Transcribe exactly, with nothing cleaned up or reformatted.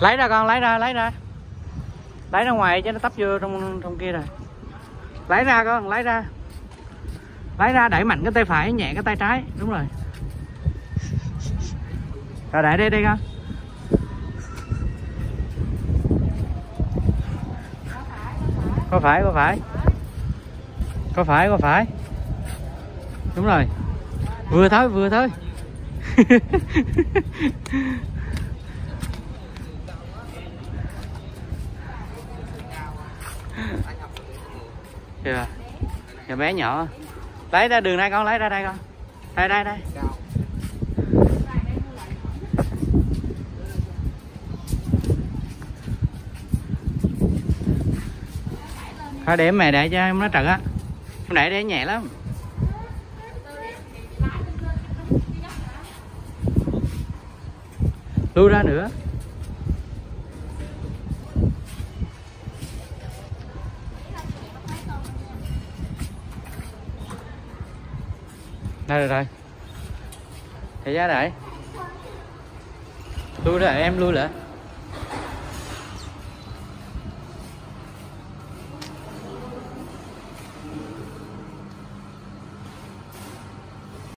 Lấy ra con, lấy ra, lấy ra. Lấy ra ngoài chứ nó tấp vô trong trong kia rồi. Lấy ra con, lấy ra. Lấy ra, đẩy mạnh cái tay phải, nhẹ cái tay trái. Đúng rồi. Rồi để đây đi con. Có phải, có phải. Có phải, có phải. Đúng rồi. Vừa thôi, vừa thôi. Kìa. Kìa bé nhỏ. Lấy ra đường đây con, lấy ra đây con. Đây, đây, đây. Thôi để mày để cho em nó trật á. Em để để nhẹ lắm. Lui ra nữa. Đây rồi rồi. Thầy giá đợi. Lui ra em lui lại.